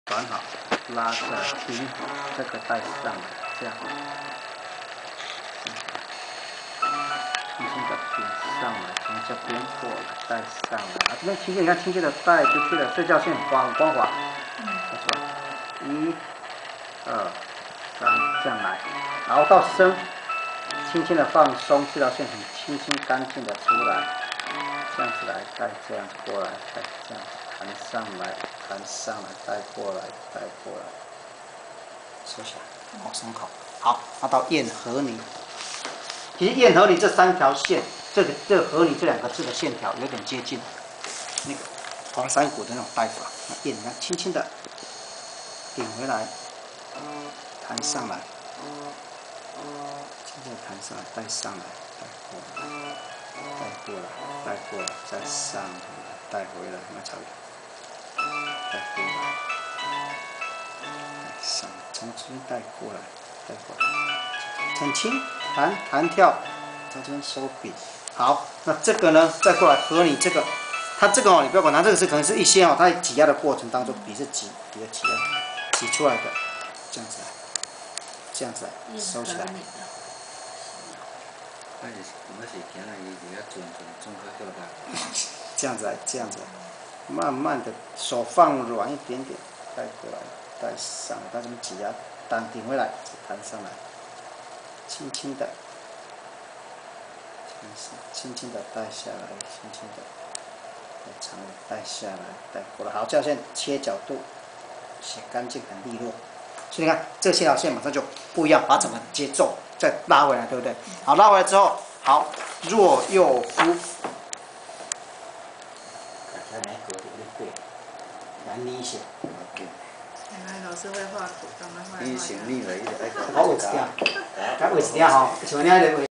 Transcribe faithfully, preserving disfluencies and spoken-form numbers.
转好，拉下来，平好，这个带上来，这样，轻轻的平上来，从这边过来带上来，啊，这边轻轻，你看轻轻的带出去了，睡觉线光光滑，没错，一、二、三，这样来，然后到升，轻轻的放松，这条线很轻轻干净的出来，这样子来带，这样过来带，这样弹上来，弹上来，带过来，带过来，收起来，好松口。好，那到燕和泥，其实燕和泥这三条线，这个这个和泥这两个字的线条有点接近那个黄山谷的那种带法。那燕，你看，轻轻的顶回来，弹上来。轻轻弹上来，带上来，带过来，带过来，带过来，再上来，带回来，那差不多，带过来，带上，从这边带过来，带过来，很轻，弹弹跳，从这边收笔。好，那这个呢，再过来和你这个，它这个哦，你不要管它，这个是可能是一些哦，它挤压的过程当中，笔是挤，笔的挤压，挤出来的，这样子来，这样子来，收起来。 那是那是今日伊伫遐转转转较叫他。 这样子来，这样子来，慢慢的手放软一点点，带过来，带上来，把这边挤压，单顶回来，弹上来，轻轻的，轻轻的带下来，轻轻的，带长了，带下来，带过来，好，这条线切角度，写干净很利落，所以你看这这条线马上就不一样，把整个节奏再拉回来，对不对？好，拉回来之后，好，若右夫。难理解。 原来老师会画图，咱们画。 你成立了，伊就爱搞。 我画一点，该画一点吼，像你安尼画。